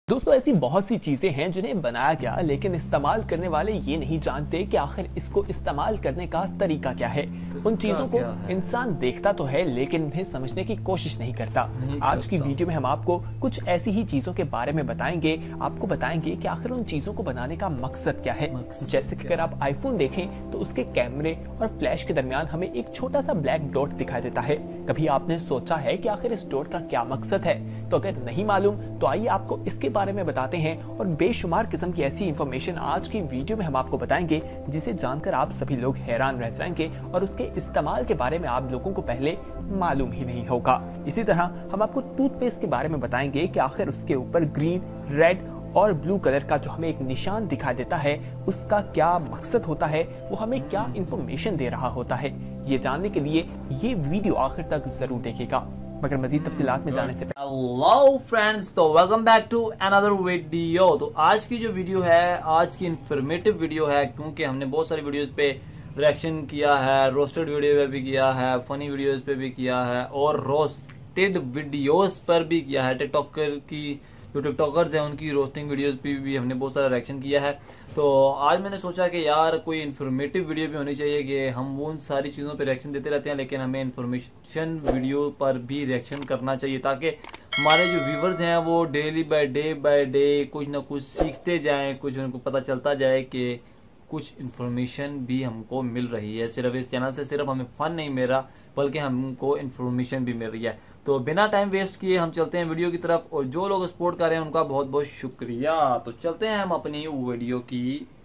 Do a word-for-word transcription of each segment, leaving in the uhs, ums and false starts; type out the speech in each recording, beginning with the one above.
दोस्तों ऐसी बहुत सी चीजें हैं जिन्हें बनाया गया लेकिन इस्तेमाल करने वाले ये नहीं जानते कि आखिर इसको इस्तेमाल करने का तरीका क्या है। उन चीजों को इंसान देखता तो है लेकिन उन्हें समझने की कोशिश नहीं करता। नहीं आज की वीडियो में हम आपको कुछ ऐसी ही चीजों के बारे में बताएंगे। आपको बताएंगे कि आखिर उन चीजों को बनाने का मकसद क्या है। जैसे कि अगर आप आईफोन देखें तो उसके कैमरे और फ्लैश के दरमियान हमें एक छोटा सा ब्लैक डॉट दिखाई देता है। कभी आपने सोचा है कि आखिर इस डॉट का क्या मकसद है? तो अगर नहीं मालूम तो आइए आपको इसके बारे में बताते हैं और बेशुमार किस्म की ऐसी इंफॉर्मेशन आज की वीडियो में हम आपको बताएंगे जिसे जानकर आप सभी लोग हैरान रह जाएंगे और उसके इस्तेमाल के बारे में आप लोगों को पहले मालूम ही नहीं होगा। इसी तरह हम आपको टूथपेस्ट के बारे में बताएंगे कि आखिर उसके ऊपर ग्रीन, रेड और ब्लू कलर का जो हमें एक निशान दिखाई देता है उसका क्या मकसद होता है, वो हमें क्या इंफॉर्मेशन दे रहा होता है। ये जानने के लिए ये वीडियो आखिर तक जरूर देखिएगा। मगर मजीद तफसीलात में जाने से पहले हेलो फ्रेंड्स, तो welcome back to another video. तो आज की जो वीडियो है, आज की इंफॉर्मेटिव वीडियो है, क्योंकि हमने बहुत सारी वीडियोस पे रिएक्शन किया है, रोस्टेड वीडियो पे भी किया है, फनी वीडियोस पे भी किया है और रोस्टेड वीडियोस पर भी किया है। टिकटॉकर की जो टिकटॉकर्स हैं उनकी रोस्टिंग वीडियोस पे भी हमने बहुत सारा रिएक्शन किया है। तो आज मैंने सोचा कि यार कोई इन्फॉर्मेटिव वीडियो भी होनी चाहिए कि हम उन सारी चीज़ों पे रिएक्शन देते रहते हैं लेकिन हमें इन्फॉर्मेशन वीडियो पर भी रिएक्शन करना चाहिए ताकि हमारे जो व्यूवर्स हैं वो daily by day by day कुछ ना कुछ सीखते जाएं, कुछ उनको पता चलता जाए कि कुछ इन्फॉर्मेशन भी हमको मिल रही है। सिर्फ इस चैनल से सिर्फ हमें फन नहीं मिल रहा बल्कि हमको इन्फॉर्मेशन भी मिल रही है। तो बिना टाइम वेस्ट किए हम चलते हैं वीडियो की तरफ और जो लोग सपोर्ट कर रहे हैं उनका बहुत बहुत शुक्रिया। तो चलते हैं हम अपनी वीडियो की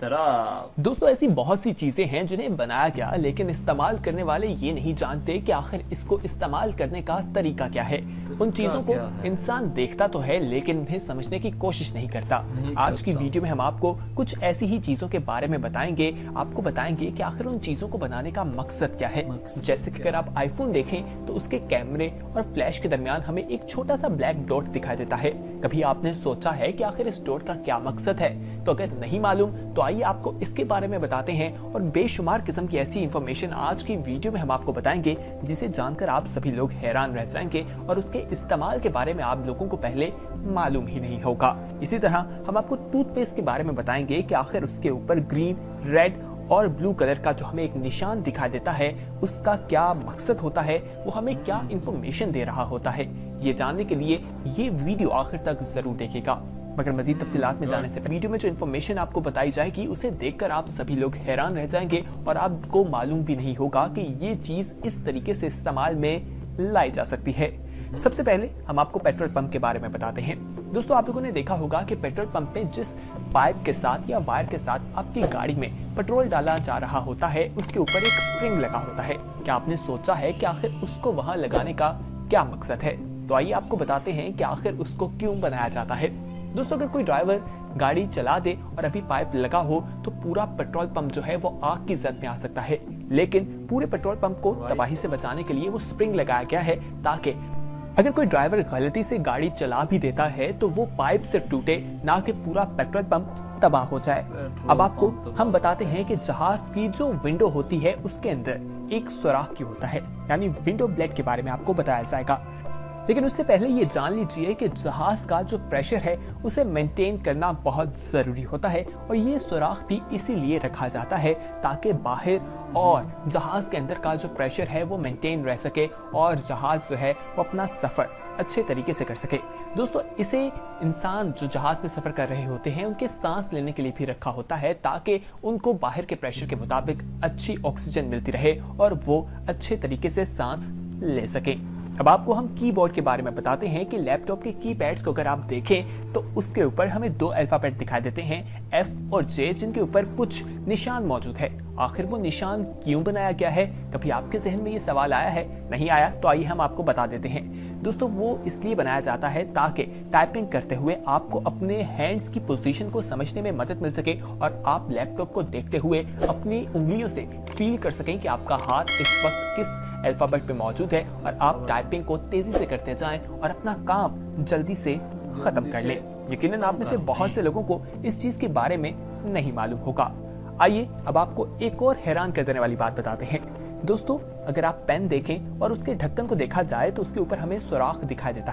तरफ। दोस्तों ऐसी बहुत सी चीजें हैं जिन्हें बनाया गया लेकिन इस्तेमाल करने वाले ये नहीं जानते कि आखिर इसको इस्तेमाल करने का तरीका क्या है। उन चीजों को इंसान देखता तो है लेकिन उन्हें समझने की कोशिश नहीं करता। आज की वीडियो में हम आपको कुछ ऐसी ही चीजों के बारे में बताएंगे। आपको बताएंगे कि आखिर उन चीजों को बनाने का मकसद क्या है। जैसे कि अगर आप आईफोन देखें तो उसके कैमरे और फ्लैश के दरमियान हमें एक छोटा सा ब्लैक डॉट दिखाई देता है। कभी आपने सोचा है कि आखिर इस डॉट का क्या मकसद है? तो अगर नहीं मालूम तो आइए आपको इसके बारे में बताते हैं और बेशुमार किस्म की ऐसी इंफॉर्मेशन आज की वीडियो में हम आपको बताएंगे जिसे जानकर आप सभी लोग हैरान रह जाएंगे और उसके इस्तेमाल के बारे में आप लोगों को पहले मालूम ही नहीं होगा। इसी तरह हम आपको टूथपेस्ट के बारे में बताएंगे कि आखिर उसके ऊपर ग्रीन, रेड और ब्लू कलर का जो हमें एक निशान दिखाई देता है उसका क्या मकसद होता है, वो हमें क्या इंफॉर्मेशन दे रहा होता है। ये जानने के लिए ये वीडियो आखिर तक जरूर देखिएगा। मगर मजीद तफसीलात में जाने से वीडियो में जो इन्फॉर्मेशन आपको बताई जाएगी उसे देखकर आप सभी लोग हैरान रह जाएंगे और आपको मालूम भी नहीं होगा कि ये चीज इस तरीके से इस्तेमाल में लाई जा सकती है। सबसे पहले हम आपको पेट्रोल पंप के बारे में बताते हैं। दोस्तों आप लोगों ने देखा होगा कि पेट्रोल पंप में जिस पाइप के साथ या वायर के साथ आपकी गाड़ी में पेट्रोल डाला जा रहा होता है उसके ऊपर एक स्प्रिंग लगा होता है। क्या आपने सोचा है कि आखिर उसको वहां लगाने का क्या मकसद है? तो आइए आपको बताते हैं कि आखिर उसको क्यों बनाया जाता है। दोस्तों अगर कोई ड्राइवर गाड़ी चला दे और अभी पाइप लगा हो तो पूरा पेट्रोल पंप जो है वो आग की जद में आ सकता है, लेकिन पूरे पेट्रोल पंप को तबाही से बचाने के लिए वो स्प्रिंग लगाया गया है ताकि अगर कोई ड्राइवर गलती से गाड़ी चला भी देता है तो वो पाइप से टूटे, ना कि पूरा पेट्रोल पंप तबाह हो जाए। अब आपको हम बताते हैं कि जहाज की जो विंडो होती है उसके अंदर एक सुराख क्यों होता है, यानी विंडो ब्लेड के बारे में आपको बताया जाएगा। लेकिन उससे पहले ये जान लीजिए कि जहाज का जो प्रेशर है उसे मेंटेन करना बहुत जरूरी होता है और ये सुराख भी इसीलिए रखा जाता है ताकि बाहर और जहाज के अंदर का जो प्रेशर है वो मेंटेन रह सके और जहाज जो है वो अपना सफर अच्छे तरीके से कर सके। दोस्तों इसे इंसान जो जहाज में सफर कर रहे होते हैं उनके सांस लेने के लिए भी रखा होता है ताकि उनको बाहर के प्रेशर के मुताबिक अच्छी ऑक्सीजन मिलती रहे और वो अच्छे तरीके से सांस ले सके। अब आपको हम कीबोर्ड के बारे में बताते हैं कि लैपटॉप के कीपैड्स को अगर आप देखें तो उसके ऊपर हमें दो अल्फाबेट दिखाई देते हैं, एफ और जे, जिनके ऊपर कुछ निशान मौजूद है। आखिर वो निशान क्यों बनाया गया है? कभी आपके जहन में ये सवाल आया है? नहीं आया तो आइए हम आपको बता देते हैं। दोस्तों वो इसलिए बनाया जाता है ताकि टाइपिंग करते हुए आपको अपने हैंड्स की पोजीशन को समझने में मदद मिल सके और आप लैपटॉप को देखते हुए अपनी उंगलियों से फील कर सकें कि आपका हाथ इस वक्त किस अल्फाबेट पे मौजूद है और आप टाइपिंग को तेजी से करते जाएं और अपना काम जल्दी से खत्म कर लें। यकीनन आप में से बहुत से लोगों को इस चीज के बारे में नहीं मालूम होगा। आइए अब आपको एक और हैरान कर देने वाली बात बताते हैं। दोस्तों अगर आप पेन देखें और उसके ढक्कन को देखा जाए तो उसके ऊपर हमें सुराख दिखाई देता है।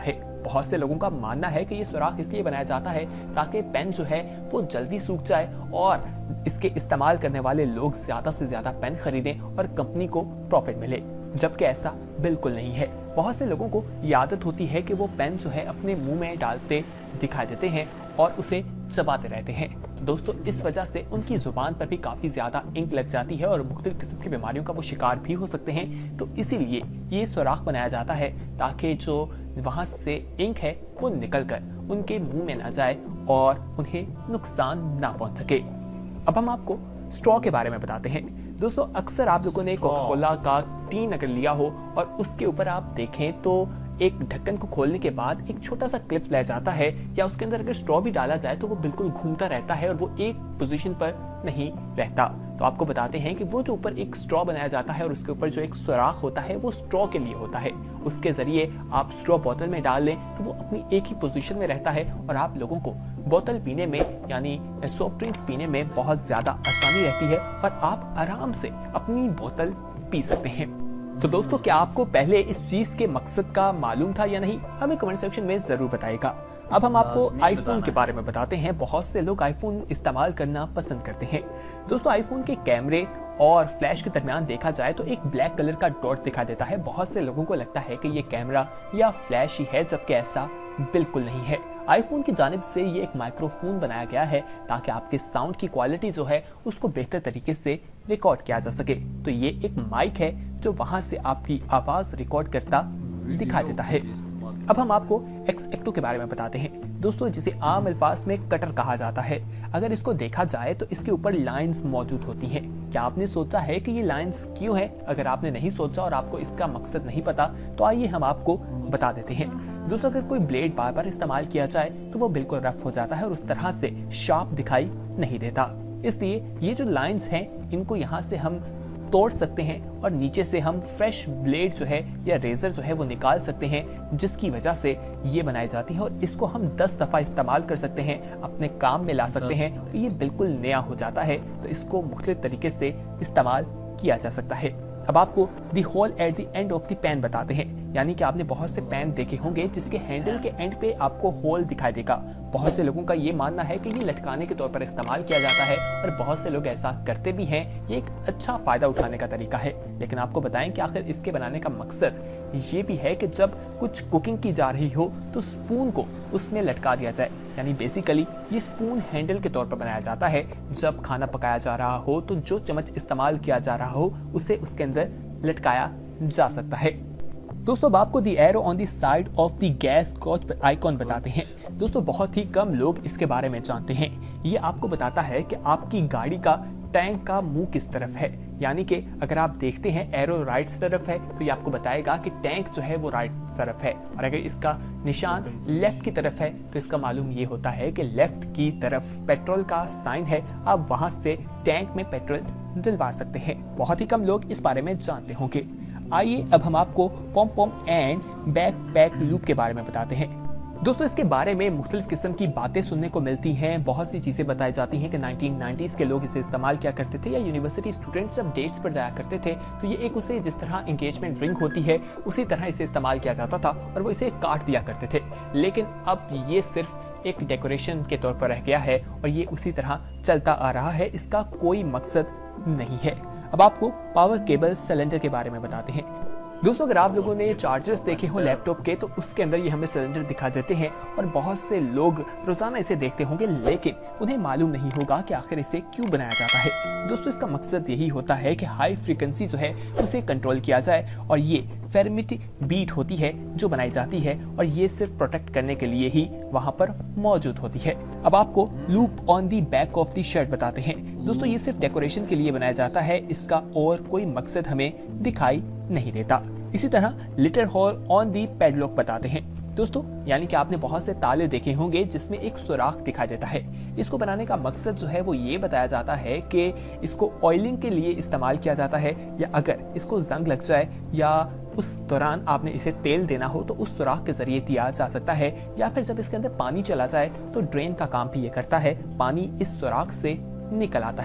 बहुत से लोगों का मानना है कि ये सुराख इसलिए बनाया जाता है ताकि पेन जो है वो जल्दी सूख जाए और इसके इस्तेमाल करने वाले लोग ज्यादा से ज्यादा पेन खरीदें और कंपनी को प्रॉफिट मिले, जबकि ऐसा बिल्कुल नहीं है। बहुत से लोगों को ये आदत होती है कि वो पेन जो है अपने मुंह में डालते दिखाई देते हैं और उसे चबाते रहते हैं। तो दोस्तों इस वजह से उनकी जुबान पर भी काफी ज्यादा इंक लग जाती है और मुख्तलिफ किस्म की बीमारियों का वो शिकार भी हो सकते हैं। तो इसीलिए ये सुराख बनाया जाता है ताकि जो वहां से इंक है वो निकल कर उनके मुंह में ना जाए और उन्हें नुकसान ना पहुंच सके। अब हम आपको स्ट्रॉ के बारे में बताते हैं। दोस्तों अक्सर आप लोगों ने कोका कोला का टीन अगर लिया हो और उसके ऊपर आप देखें तो एक ढक्कन को खोलने के बाद एक छोटा सा क्लिप ले जाता है, या उसके अंदर अगर स्ट्रॉ भी डाला जाए तो वो बिल्कुल घूमता रहता है और वो एक पोजीशन पर नहीं रहता। तो आपको बताते हैं कि वो जो ऊपर एक स्ट्रॉ बनाया जाता है और उसके ऊपर जो एक सुराख होता है वो स्ट्रॉ के लिए होता है। उसके जरिए आप स्ट्रॉ बोतल में डाल लें तो वो अपनी एक ही पोजीशन में रहता है और आप लोगों को बोतल पीने में यानी सॉफ्ट ड्रिंक्स पीने में बहुत ज्यादा आसानी रहती है और आप आराम से अपनी बोतल पी सकते हैं। तो दोस्तों क्या आपको पहले इस चीज के मकसद का मालूम था या नहीं, हमें कमेंट सेक्शन में जरूर बताइएगा। अब हम आपको आईफोन के बारे में बताते हैं। बहुत से लोग आईफोन इस्तेमाल करना पसंद करते हैं। दोस्तों आईफोन के कैमरे और फ्लैश के दरमियान देखा जाए तो एक ब्लैक कलर का डॉट दिखा देता है। बहुत से लोगों को लगता है कि ये कैमरा या फ्लैश ही है, जबकि ऐसा बिल्कुल नहीं है। आईफोन की जानिब से ये एक माइक्रोफोन बनाया गया है ताकि आपके साउंड की क्वालिटी जो है उसको बेहतर तरीके से रिकॉर्ड किया जा सके। तो ये एक माइक है जो वहां से आपकी आवाज रिकॉर्ड करता दिखा देता है। अब हम आपको एक्स एक्टो के बारे में बताते हैं। दोस्तों जिसे आम अल्फाज में कटर कहा जाता है, अगर इसको देखा जाए तो इसके ऊपर लाइंस मौजूद होती हैं। क्या आपने सोचा है कि ये लाइंस क्यों है? अगर आपने नहीं सोचा और आपको इसका मकसद नहीं पता तो आइए हम आपको बता देते हैं। दोस्तों अगर कोई ब्लेड बार बार इस्तेमाल किया जाए तो वो बिल्कुल रफ हो जाता है और उस तरह से शार्प दिखाई नहीं देता। इसलिए ये जो लाइंस हैं इनको यहाँ से हम तोड़ सकते हैं और नीचे से हम फ्रेश ब्लेड जो है या रेजर जो है वो निकाल सकते हैं, जिसकी वजह से ये बनाई जाती है और इसको हम दस दफा इस्तेमाल कर सकते हैं, अपने काम में ला सकते हैं। तो ये बिल्कुल नया हो जाता है, तो इसको मुख्तलिफ तरीके से इस्तेमाल किया जा सकता है। अब आपको the hole at the end of the pen बताते हैं, यानी कि आपने बहुत से पेन देखे होंगे जिसके हैंडल के एंड पे आपको होल दिखाई देगा। बहुत से लोगों का ये मानना है कि ये लटकाने के तौर पर इस्तेमाल किया जाता है और बहुत से लोग ऐसा करते भी हैं। ये एक अच्छा फायदा उठाने का तरीका है, लेकिन आपको बताएं कि आखिर इसके बनाने का मकसद ये भी है कि जब कुछ कुकिंग की जा रही हो तो स्पून को उसमें लटका दिया जाए। यानी बेसिकली ये स्पून हैंडल के तौर पर बनाया जाता है। जब खाना पकाया जा रहा हो तो जो चम्मच इस्तेमाल किया जा रहा हो उसे उसके अंदर लटकाया जा सकता है। दोस्तों अब आपको the arrow on the side of the gas cock icon बताते हैं। दोस्तों बहुत ही कम लोग इसके बारे में जानते हैं। ये आपको बताता है कि आपकी गाड़ी का टैंक का मुंह किस तरफ है, यानी कि अगर आप देखते हैं एरो राइट तरफ है तो ये आपको बताएगा कि टैंक जो है वो राइट तरफ है, और अगर इसका निशान लेफ्ट की तरफ है तो इसका मालूम ये होता है कि लेफ्ट की तरफ पेट्रोल का साइन है, आप वहां से टैंक में पेट्रोल दिलवा सकते हैं। बहुत ही कम लोग इस बारे में जानते होंगे। आइए अब हम आपको pom pom and backpack loop के बारे में बताते हैं। दोस्तों इसके बारे में मुख्तलिफ किस्म की बातें सुनने को मिलती हैं। बहुत सी चीज़ें बताई जाती हैं कि नाइनटीन नाइंटीज़ के लोग इसे इस्तेमाल किया करते थे, या यूनिवर्सिटी स्टूडेंट्स जब डेट्स पर जाया करते थे तो ये एक उसे जिस तरह एंगेजमेंट रिंग होती है उसी तरह इसे इस्तेमाल किया जाता था और वो इसे काट दिया करते थे। लेकिन अब ये सिर्फ एक डेकोरेशन के तौर पर रह गया है और ये उसी तरह चलता आ रहा है, इसका कोई मकसद नहीं है। अब आपको पावर केबल सिलेंडर के बारे में बताते हैं। दोस्तों अगर आप लोगों ने चार्जर्स देखे हो लैपटॉप के तो उसके अंदर ये हमें सिलेंडर दिखा देते हैं और बहुत से लोग रोजाना इसे देखते होंगे, लेकिन उन्हें मालूम नहीं होगा कि आखिर इसे क्यों बनाया जाता है। दोस्तों इसका मकसद यही होता है कि हाई फ्रीक्वेंसी जो है उसे कंट्रोल किया जाए और ये फेरमिट बीट होती है जो बनाई जाती है और ये सिर्फ प्रोटेक्ट करने के लिए ही वहां पर मौजूद होती है। अब आपको loop on the back of the shirt बताते हैं। दोस्तों ये सिर्फ डेकोरेशन के लिए बनाया जाता है, इसका और कोई मकसद हमें दिखाई नहीं देता। इसी तरह little hole on the padlock बताते हैं। दोस्तों यानी कि आपने बहुत से ताले देखे होंगे जिसमें एक सुराख दिखाई देता है। इसको बनाने का मकसद जो है वो ये बताया जाता है कि इसको ऑयलिंग के लिए इस्तेमाल किया जाता है, या अगर इसको जंग लग जाए या उस दौरान आपने इसे तेल देना हो तो उस सुराख के जरिए दिया जा सकता है, या फिर जब इसके अंदर पानी चला जाए तो ड्रेन का काम भी ये करता है, पानी इस सुराख से निकल आता है।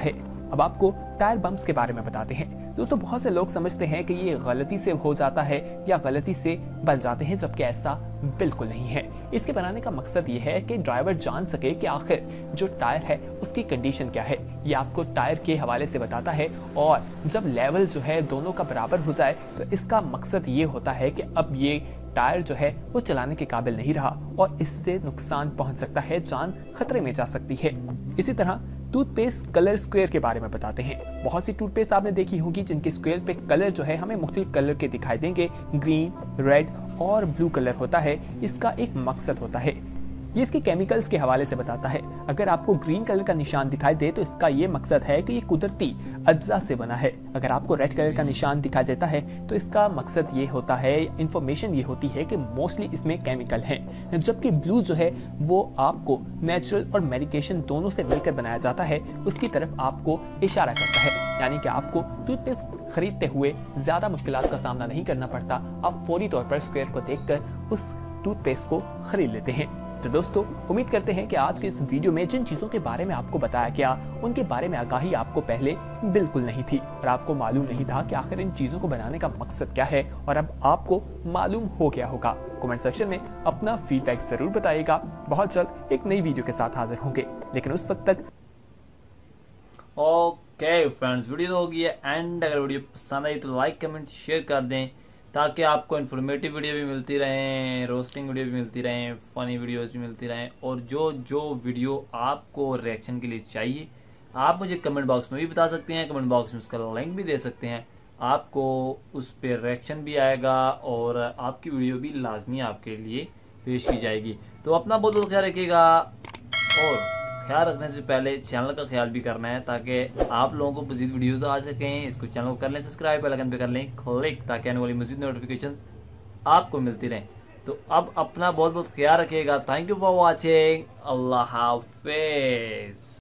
अब आपको टायर बम्प्स के बारे में बताते हैं। दोस्तों, बहुत से लोग समझते हैं कि ये गलती से हो जाता है या गलती से बन जाते हैं, जबकि ऐसा बिल्कुल नहीं है। इसके बनाने का मकसद ये है कि ड्राइवर जान सके कि आखिर जो टायर है उसकी कंडीशन क्या है। ये आपको टायर के हवाले से बताता है, और जब लेवल जो है दोनों का बराबर हो जाए तो इसका मकसद ये होता है कि अब ये टायर जो है वो चलाने के काबिल नहीं रहा और इससे नुकसान पहुंच सकता है, जान खतरे में जा सकती है। इसी तरह टूथपेस्ट कलर स्क्वायर के बारे में बताते हैं। बहुत सी टूथपेस्ट आपने देखी होगी जिनके स्क्वायर पे कलर जो है हमें मुख्तलिफ कलर के दिखाई देंगे, ग्रीन, रेड और ब्लू कलर होता है। इसका एक मकसद होता है, ये इसके केमिकल्स के हवाले से बताता है। अगर आपको ग्रीन कलर का निशान दिखाई दे तो इसका ये मकसद है कि ये कुदरती अज्जा से बना है। अगर आपको रेड कलर का निशान दिखाई देता है तो इसका मकसद ये होता है, इंफॉर्मेशन ये होती है कि मोस्टली इसमें केमिकल हैं। जबकि ब्लू जो है वो आपको नेचुरल और मेडिकेशन दोनों से मिलकर बनाया जाता है, उसकी तरफ आपको इशारा करता है। यानी कि आपको टूथपेस्ट खरीदते हुए ज्यादा मुश्किलात का सामना नहीं करना पड़ता, आप फौरी तौर पर स्क्वायर को देखकर उस टूथपेस्ट को खरीद लेते हैं। तो दोस्तों, उम्मीद करते हैं कि आज के इस वीडियो में जिन चीजों के बारे में आपको बताया गया उनके बारे में आगाही आपको पहले बिल्कुल नहीं थी और आपको मालूम नहीं था कि आखिर इन चीजों को बनाने का मकसद क्या है, और अब आपको मालूम हो गया होगा। कमेंट सेक्शन में अपना फीडबैक जरूर बताइएगा। बहुत जल्द एक नई वीडियो के साथ हाजिर होंगे, लेकिन उस वक्त तक ओके फ्रेंड्स, वीडियो तो होगी है एंड। अगर वीडियो पसंद आई तो लाइक कमेंट शेयर कर दें ताकि आपको इन्फॉर्मेटिव वीडियो भी मिलती रहें, रोस्टिंग वीडियो भी मिलती रहें, फनी वीडियोस भी मिलती रहें, और जो जो वीडियो आपको रिएक्शन के लिए चाहिए आप मुझे कमेंट बॉक्स में भी बता सकते हैं। कमेंट बॉक्स में उसका लिंक भी दे सकते हैं, आपको उस पर रिएक्शन भी आएगा और आपकी वीडियो भी लाजमी आपके लिए पेश की जाएगी। तो अपना बहुत बहुत ख्याल रखिएगा, और ख्याल रखने से पहले चैनल का ख्याल भी करना है ताकि आप लोगों को मजीद वीडियोस आ सकें। इसको चैनल को कर लें सब्सक्राइब, बेल आइकन पे कर लें क्लिक, ताकि आने वाली मजीद नोटिफिकेशंस आपको मिलती रहें। तो अब अपना बहुत बहुत ख्याल रखिएगा। Thank you for watching. अल्लाह हाफिज।